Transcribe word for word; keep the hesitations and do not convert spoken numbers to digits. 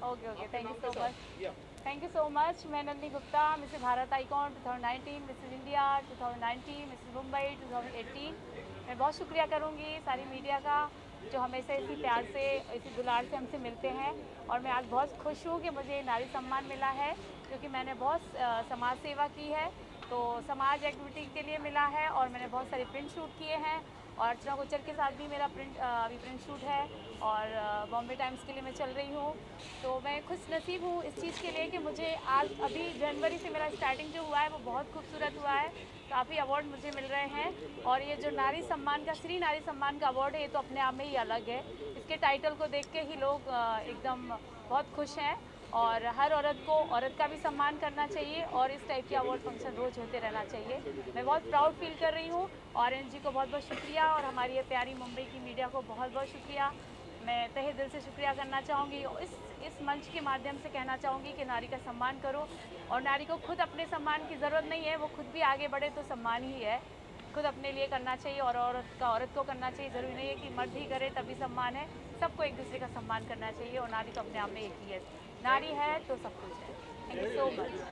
Okay okay, thank you so much, thank you so much. मैं Nandini Gupta, Mrs Bharat icon two thousand nineteen, Mrs India two thousand nineteen, Mrs Mumbai two thousand eighteen. मैं बहुत शुक्रिया करूँगी सारी media का जो हमेशा इसी प्यार से, इसी दुलार से हमसे मिलते हैं। और मैं आज बहुत खुश हूँ कि मुझे नारी सम्मान मिला है, क्योंकि मैंने बहुत समाज सेवा की है, तो समाज एक्टिविटी के लिए मिला है। और मैंने बहुत सारे प्रिंट शूट किए हैं, और अर्चना गुज्जर के साथ भी मेरा प्रिंट अभी प्रिंट शूट है, और बॉम्बे टाइम्स के लिए मैं चल रही हूँ। तो मैं खुश नसीब हूँ इस चीज़ के लिए कि मुझे आज अभी जनवरी से मेरा स्टार्टिंग जो हुआ है वो बहुत खूबसूरत हुआ है। काफ़ी अवार्ड मुझे मिल रहे हैं, और ये जो नारी सम्मान का, श्री नारी सम्मान का अवार्ड है, ये तो अपने आप में ही अलग है। इसके टाइटल को देख के ही लोग एकदम बहुत खुश हैं। और हर औरत को औरत का भी सम्मान करना चाहिए, और इस टाइप के अवार्ड फंक्शन रोज़ होते रहना चाहिए। मैं बहुत प्राउड फील कर रही हूँ। ऑरेंज जी को बहुत बहुत शुक्रिया, और हमारी ये प्यारी मुंबई की मीडिया को बहुत बहुत शुक्रिया। मैं तहे दिल से शुक्रिया करना चाहूँगी। इस इस मंच के माध्यम से कहना चाहूँगी कि नारी का सम्मान करो, और नारी को खुद अपने सम्मान की ज़रूरत नहीं है, वो खुद भी आगे बढ़े तो सम्मान ही है। खुद अपने लिए करना चाहिए, और औरत का औरत को करना चाहिए। ज़रूरी नहीं है कि मर्द ही करे तभी सम्मान है, सबको एक दूसरे का सम्मान करना चाहिए। और नारी तो अपने आप में एक ही है, नारी है तो सब कुछ है। Thank you so much.